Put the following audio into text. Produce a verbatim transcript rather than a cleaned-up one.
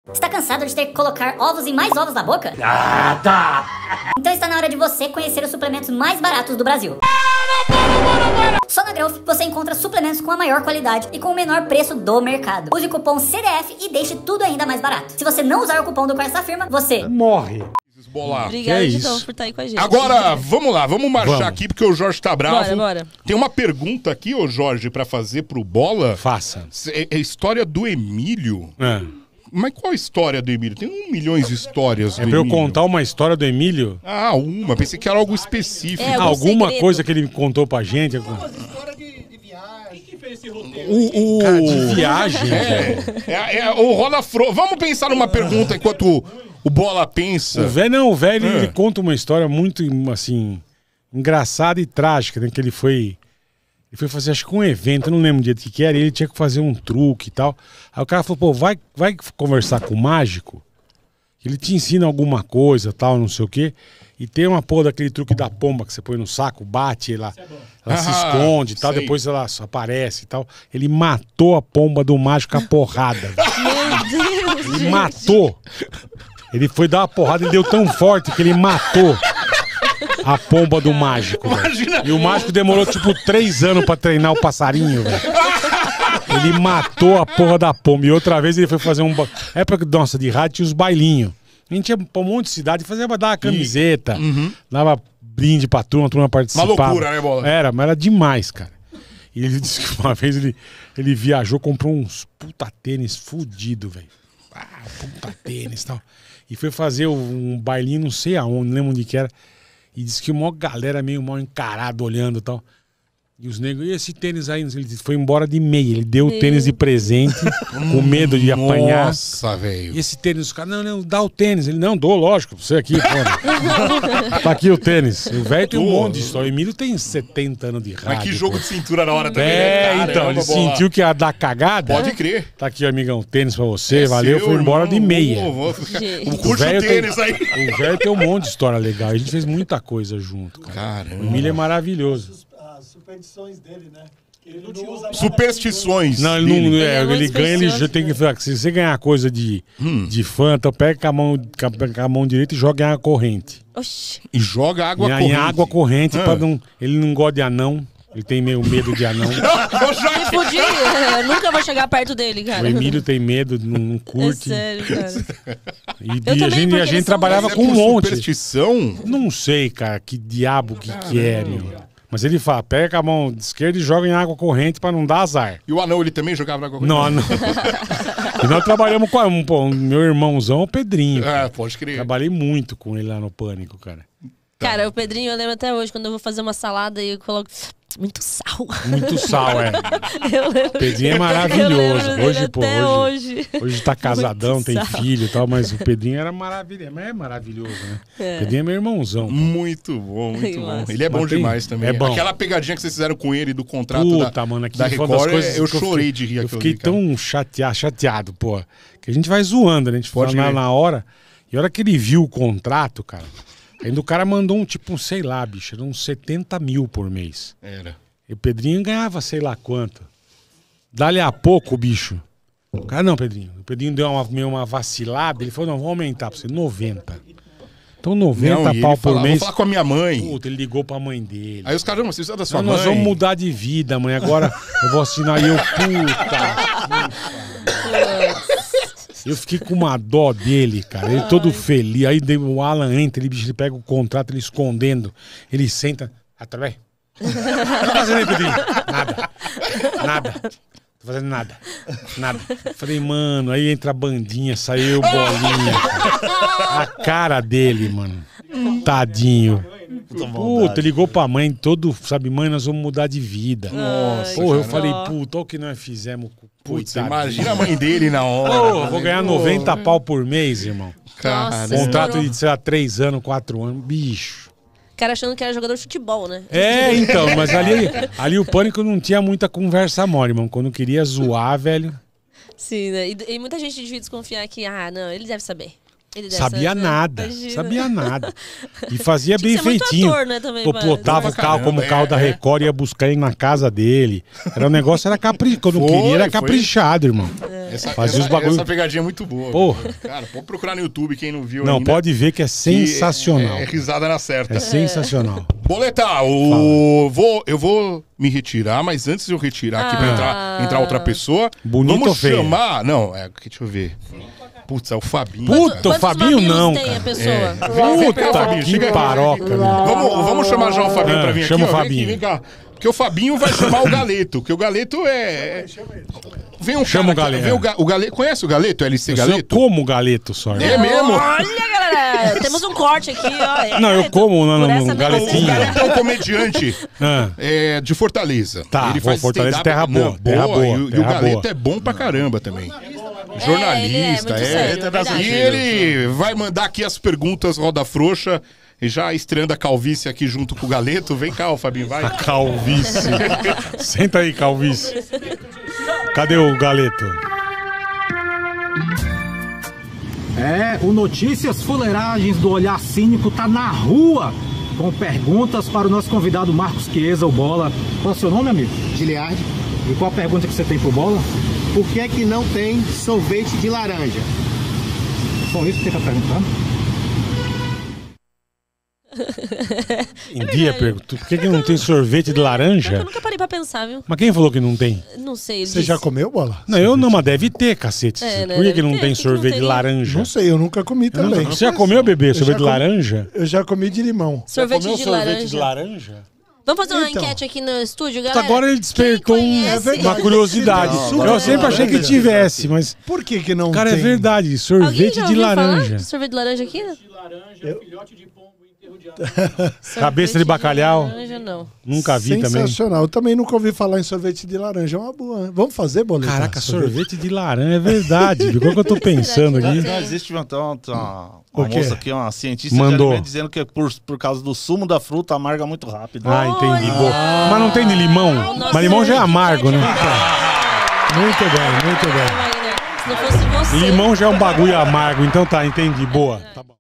Está cansado de ter que colocar ovos e mais ovos na boca? Ah, tá! Então está na hora de você conhecer os suplementos mais baratos do Brasil. Só na Growth você encontra suplementos com a maior qualidade e com o menor preço do mercado. Use o cupom C D F e deixe tudo ainda mais barato. Se você não usar o cupom do Corte da Firma, você morre. Bolar. Obrigada, é de isso? novo, por estar aí com a gente. Agora, vamos lá, vamos marchar Vamos. aqui, porque o Jorge tá bravo. Bora, bora. Tem uma pergunta aqui, ô Jorge, pra fazer pro Bola. Faça. É é a história do Emílio. É, Mas qual a história do Emílio? Tem um milhões de histórias do é pra eu Emílio. contar uma história do Emílio? Ah, uma. Pensei que era algo específico. É, algum Alguma segredo. coisa que ele contou pra gente? O, o... Cara, de viagem, velho. É, é, é, o Rola Fro... Vamos pensar numa pergunta enquanto o, o Bola pensa. O velho, não, o velho, É. ele conta uma história muito, assim, engraçada e trágica, né? Que ele foi... Ele foi fazer, acho que um evento, eu não lembro o dia que que era, e ele tinha que fazer um truque e tal. Aí o cara falou, pô, vai, vai conversar com o mágico, ele te ensina alguma coisa, tal, não sei o quê. E tem uma porra daquele truque da pomba que você põe no saco, bate, ela, ela se Ah, esconde e tal, sei. depois ela só aparece e tal. Ele matou a pomba do mágico com a porrada. velho. Meu Deus, Ele gente. matou. Ele foi dar uma porrada e deu tão forte que ele matou a pomba do mágico. velho. Imagina. E o mágico demorou tipo três anos pra treinar o passarinho, velho. Ele matou a porra da pomba. E outra vez ele foi fazer um. ba- Época, nossa, de rádio tinha os bailinhos. A gente ia pra um monte de cidade, fazia dar uma camiseta, dava brinde pra turma, a turma participava. Uma loucura, né, Bola? Era, mas era demais, cara. E ele disse que uma vez ele, ele viajou, comprou uns puta tênis fudido, velho. Ah, puta tênis e tal. E foi fazer um bailinho, não sei aonde, não lembro onde que era. E disse que uma galera meio mal encarada olhando e tal. E os negros, e esse tênis aí? Ele foi embora de meia. Ele deu o Meu tênis de presente, com medo de apanhar. Nossa, velho. E esse tênis, os caras, não, não, dá o tênis. Ele, não, dou, lógico, você aqui, pô. Tá aqui o tênis. O velho tem um Pô. monte de história. O Emílio tem setenta anos de rádio. Mas que jogo pô. de cintura na hora também, É, né? Caramba, então, ele Bola. sentiu que ia dar cagada. Pode crer. Tá aqui, amigão, tênis pra você, É valeu, seu, foi embora irmão. de meia. Ô, vou- Gente. O curso velho tênis tem- aí. O velho tem um monte de história legal. A gente fez muita coisa junto, cara. Caramba. O Emílio é maravilhoso. As superstições dele, né? Que ele não usa nada Superstições. Não, ele não. dele. É, é muito ele ganha, ele já supersticioso, tem que. né? Se você ganhar coisa de, de fã, então pega com a, mão, com a- com a mão direita e joga em água corrente. Oxi. E joga água em, corrente. em água corrente, Ah. pra não. Ele não gosta de anão. Ele tem meio medo de anão. Ô, Jorge, Me fudi, eu nunca vou chegar perto dele, cara. O Emílio tem medo, não, não É curte. sério, cara. E, e Eu a também, gente, porque a gente eles são trabalhava mas é com um por monte. superstição? Não sei, cara, que diabo que, que é, meu. Mas ele fala, pega com a mão esquerda e joga em água corrente pra não dar azar. E o anão, ele também jogava na água corrente? Não, não. E nós trabalhamos com a- um, pô, um- meu irmãozão, o Pedrinho. cara. É, pode crer. Trabalhei muito com ele lá no Pânico, cara. Cara, o Pedrinho, eu lembro até hoje, quando eu vou fazer uma salada e eu coloco muito sal. Muito sal, é. Eu lembro. Pedrinho é Eu maravilhoso. lembro dele Hoje, pô, até hoje, hoje. hoje tá casadão, Muito tem sal. filho e tal, mas o Pedrinho era maravilhoso. Mas é maravilhoso, né? É. Pedrinho é meu irmãozão. pô. Muito bom, muito Ai, bom. massa. Ele é bom Mas tem- demais também. é bom. Aquela pegadinha que vocês fizeram com ele do contrato Puta, da, mano, aqui da foi uma Record, das coisas eu que eu chorei fiquei- de rir Eu aquilo fiquei ali, cara. tão chateado, chateado, pô. Que a gente vai zoando, né? A gente Pode fala na, crer. na hora. E a hora que ele viu o contrato, cara, ainda o cara mandou um tipo, um, sei lá, bicho, era uns setenta mil por mês. Era. E o Pedrinho ganhava sei lá quanto. Dali a pouco, bicho. O cara, não, Pedrinho. O Pedrinho deu uma, meio uma vacilada. Ele falou, não, vou aumentar pra você, noventa. Então noventa Não, e pau ele por falava, mês. vou falar com a minha mãe. Puta, ele ligou pra mãe dele. Aí os caras, não, você precisa da sua Não, mãe. nós vamos mudar de vida, mãe. Agora eu vou assinar e eu, puta. Eu fiquei com uma dó dele, cara. Ele todo feliz. Aí daí o Alan entra, ele, bicho, ele pega o contrato, ele escondendo. Ele senta. Através. O que tá fazendo aí, Pedrinho? Nada. Nada. Tô fazendo nada. Nada. Falei, mano, aí entra a bandinha, saiu bolinha. Cara. A cara dele, mano. Tadinho. Puta, ligou pra mãe, todo, sabe, mãe, nós vamos mudar de vida. Nossa, Porra, eu cara. falei, puta, olha o que nós fizemos. Putz, Coitado. imagina a mãe dele na hora. Pô, eu vou ganhar noventa pau por mês, irmão. Cara, Nossa. Contrato Estourou. de, sei lá, três anos, quatro anos. Bicho. O cara achando que era jogador de futebol, né? É, então, mas ali, ali o Pânico não tinha muita conversa mole, irmão. Quando queria zoar, velho. Sim, né? E, e muita gente devia desconfiar que, ah, não, ele deve saber. Ele deve Sabia saber, nada, imagina. sabia nada. E fazia bem Tinha que ser muito feitinho. ator, né, também, Pô, pra- botava o Pra carro como caramba, carro é, da é. Record, ia buscar ele na casa dele. Era um negócio, era caprichado. Quando Foi, queria, era foi. caprichado, irmão. Essa, Fazia essa, os bagulho- essa pegadinha é muito boa. Porra. velho. Cara, pode procurar no YouTube, quem não viu Não, ainda. pode ver que é que sensacional. É, é risada na certa. É sensacional. Boleta, o... vou, eu vou me retirar, mas antes de eu retirar aqui pra Ah. entrar, entrar outra pessoa, Bonito ou vamos feia? chamar... Não, é, deixa eu ver. Putz, é o Fabinho. Puta, o Quantos Fabinho mamilos não, tem cara. a pessoa? É. Vem, vem cá, Puta Fabinho, que chega aqui. paroca, meu. Vamos, vamos chamar já o Fabinho Ah, pra vir chama aqui. o ó. Vem Fabinho. aqui, vem cá. Porque o Fabinho vai chamar o Galeto, que o Galeto é... Vem um Chama cara o aqui, Galeto. vem o, Ga- o Galeto. Conhece o Galeto, L C Eu sou Galeto? como galeto só. É mesmo? Olha, galera, temos um corte aqui, ó. É, Não, eu como no- por no- essa no mesma galetinho. O cesta. Galeto é um comediante Ah, é, de Fortaleza. Tá, Ele pô, faz Fortaleza stand-up- terra boa, Não, terra boa, E, o- e terra o Galeto boa. é bom pra caramba também. É, Jornalista, ele é muito sério, é. verdade. E ele vai mandar aqui as perguntas Roda Frouxa. E já estreando a calvície aqui junto com o Galeto. Vem cá, ô Fabinho, vai. calvície. Senta aí, calvície. Cadê o galeto? É, o Notícias Fuleiragens do Olhar Cínico tá na rua com perguntas para o nosso convidado Marcos Chiesa, o Bola. Qual é o seu nome, amigo? Giliard, E qual a pergunta que você tem pro Bola? por que é que não tem sorvete de laranja? Só isso que você tá perguntando? Em dia, pergunto, por que, que não tem sorvete de Eu laranja? nunca parei pra pensar, viu? Mas quem falou que não tem? Não sei. ele Você disse. já comeu, Bola? Não, eu não, mas deve ter, cacete. É, né, Por que, que deve não ter, tem por que que não sorvete de teria? laranja? Não sei, eu nunca comi Eu não- também. Você já comeu, bebê, Eu sorvete já de comi- laranja? Eu já comi de limão. Sorvete, Comeu de, sorvete laranja. de laranja? Vamos fazer uma Então. enquete aqui no estúdio, galera. Agora ele despertou Quem um- conhece? É verdade. uma curiosidade. Não, eu sempre achei que laranja. tivesse, mas. Por que que não Cara, tem? é verdade. Alguém Sorvete já de ouviu falar laranja. de sorvete de laranja aqui? Cabeça de bacalhau. De laranja, não. Nunca vi também. Sensacional. Eu também nunca ouvi falar em sorvete de laranja. É uma boa. né? Vamos fazer, Boleta? Caraca, sorvete de laranja, é verdade. Viu? Qual que eu tô pensando aqui? Não existe então, uma, O uma quê? moça aqui, uma cientista Mandou. de alimentos, dizendo que é por, por causa do sumo da fruta amarga muito rápido. Ah, entendi. Olha! Boa. Mas não tem de limão? Nossa, Mas limão já é que amargo, né? Muito bem, muito bem. Wagner, se não fosse você... Limão já é um bagulho amargo, então tá, entendi. Boa. Tá bom.